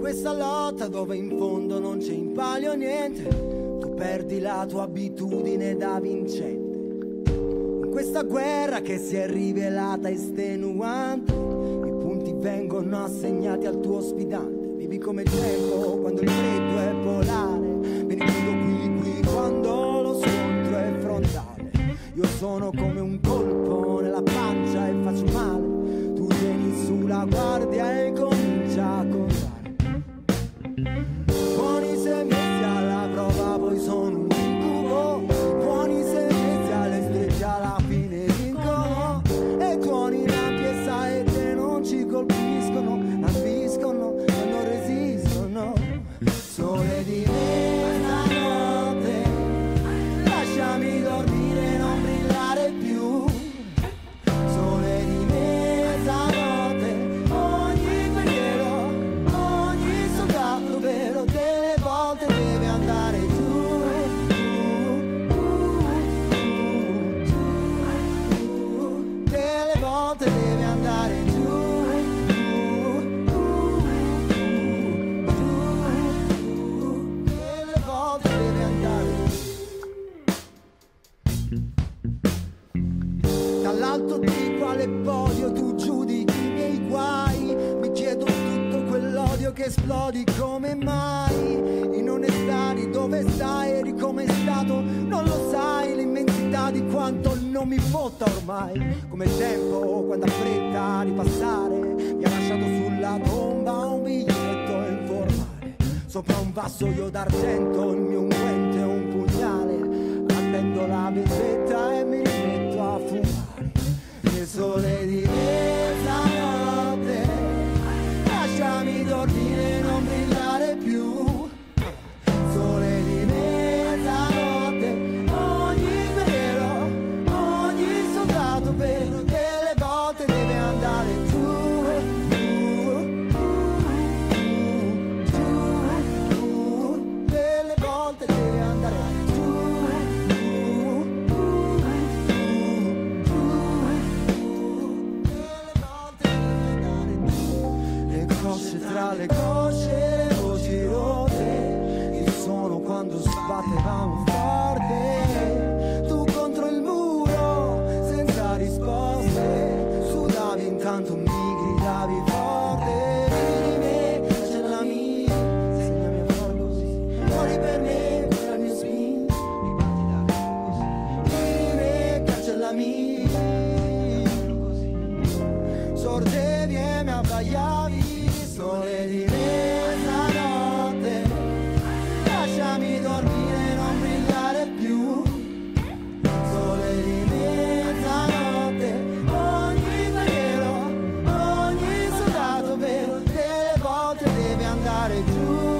questa lotta dove in fondo non c'è in palio niente, tu perdi la tua abitudine da vincente. In questa guerra che si è rivelata estenuante, i punti vengono assegnati al tuo sfidante. Vivi come il tempo quando il freddo è polare, vieni qui quando lo scontro è frontale. Io sono come un colpo nella pancia e faccio male, tu vieni sulla guardia e comincia a contare. Buoni sei messi alla prova, poi sono un incubo. Buoni sei messi alle stregge, alla fine vincono. E tuoni lampi e saette non ci colpiscono, ambiscono ma non resistono. Sole di mezzanotte, lasciami dormire, non brillare più. Sole di mezzanotte, ogni guerriero, ogni soldato vero delle volte deve andare giù, delle volte deve andare giù, delle volte deve andare giù. Dall'alto di quale podio tu giudichi i miei guai, mi chiedo tutto quell'odio che esplodi come mai. In onestà di dove stai, eri come è stato, non lo sai l'immensità di quanto non mi fotta ormai. Come il tempo quando ha fretta di passare, mi ha lasciato sulla tomba un biglietto informale. Sopra un vassoio d'argento il mio unguento è un pugnale, attendo la vendetta e mi rimetto a fumare. Nel sole di mezzanotte, lasciami dormire, non brillare più. Sole di mezzanotte, ogni guerriero, ogni soldato vero delle volte deve andare giù, delle volte deve andare giù, tra le cosce, le voci rotte, il suono quando sbattevamo forte, tu contro il muro, senza risposte, sudavi intanto mi gridavi forte, di me, cancellami, segnami a far così, muori per me, per il mio spin, di me, cancellami, sordevi e mi abbaiavi. Sole di mezzanotte, lasciami dormire, non brillare più. Sole di mezzanotte, ogni guerriero, ogni soldato vero delle volte deve andare giù.